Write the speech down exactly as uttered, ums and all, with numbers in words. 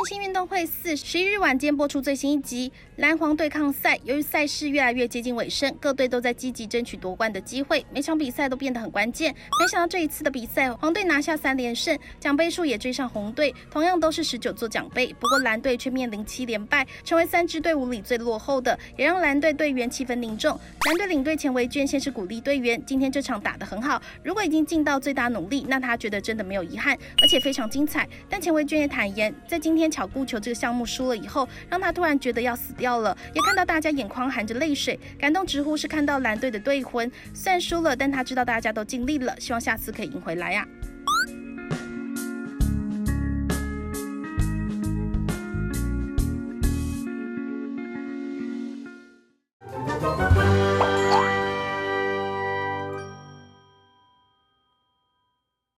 星运动会四十一日晚间播出最新一集蓝黄对抗赛。由于赛事越来越接近尾声，各队都在积极争取夺冠的机会，每场比赛都变得很关键。没想到这一次的比赛，黄队拿下三连胜，奖杯数也追上红队，同样都是十九座奖杯。不过蓝队却面临七连败，成为三支队伍里最落后的，也让蓝队队员气氛凝重。蓝队领队钱维娟先是鼓励队员，今天这场打得很好，如果已经尽到最大努力，那他觉得真的没有遗憾，而且非常精彩。但钱维娟也坦言，在今天巧固球这个项目输了以后，让他突然觉得要死掉了，也看到大家眼眶含着泪水，感动直呼是看到蓝队的队魂。虽然输了，但他知道大家都尽力了，希望下次可以赢回来啊。